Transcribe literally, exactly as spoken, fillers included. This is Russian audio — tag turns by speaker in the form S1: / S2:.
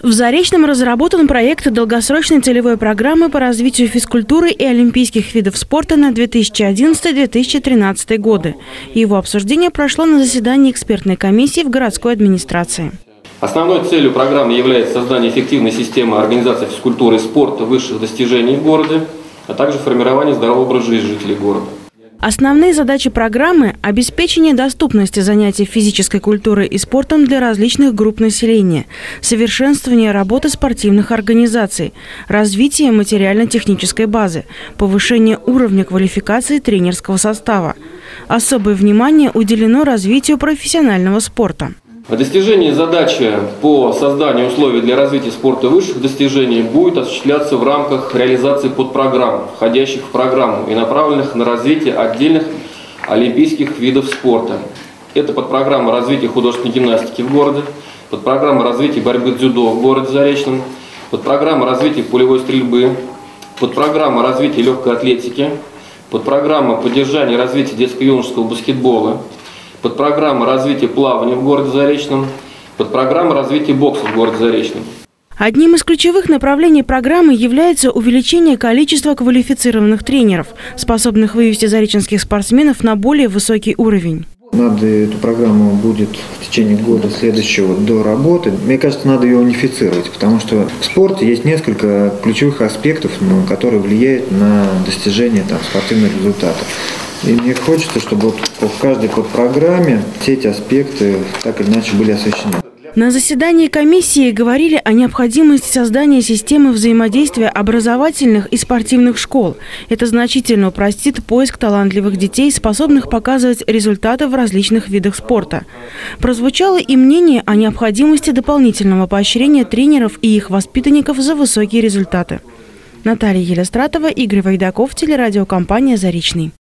S1: В Заречном разработан проект долгосрочной целевой программы по развитию физкультуры и олимпийских видов спорта на две тысячи одиннадцатый — две тысячи тринадцатый годы. Его обсуждение прошло на заседании экспертной комиссии в городской администрации.
S2: Основной целью программы является создание эффективной системы организации физкультуры и спорта высших достижений в городе, а также формирование здорового образа жизни жителей города.
S1: Основные задачи программы – обеспечение доступности занятий физической культурой и спортом для различных групп населения, совершенствование работы спортивных организаций, развитие материально-технической базы, повышение уровня квалификации тренерского состава. Особое внимание уделено развитию профессионального спорта.
S2: Достижение задачи по созданию условий для развития спорта высших достижений будет осуществляться в рамках реализации подпрограмм, входящих в программу и направленных на развитие отдельных олимпийских видов спорта. Это подпрограмма развития художественной гимнастики в городе, подпрограмма развития борьбы дзюдо в городе Заречном, подпрограмма развития пулевой стрельбы, подпрограмма развития легкой атлетики, подпрограмма поддержания и развития детско-юношеского баскетбола, подпрограмма развития плавания в городе Заречном, подпрограмма развития бокса в городе Заречном.
S1: Одним из ключевых направлений программы является увеличение количества квалифицированных тренеров, способных вывести зареченских спортсменов на более высокий уровень.
S3: Надо эту программу будет в течение года следующего доработать. Мне кажется, надо ее унифицировать, потому что в спорте есть несколько ключевых аспектов, которые влияют на достижение там, спортивных результатов. И мне хочется, чтобы вот в каждой подпрограмме все эти аспекты так или иначе были освещены.
S1: На заседании комиссии говорили о необходимости создания системы взаимодействия образовательных и спортивных школ. Это значительно упростит поиск талантливых детей, способных показывать результаты в различных видах спорта. Прозвучало и мнение о необходимости дополнительного поощрения тренеров и их воспитанников за высокие результаты. Наталья Елистратова, Игорь Вайдаков, телерадиокомпания «Заречный».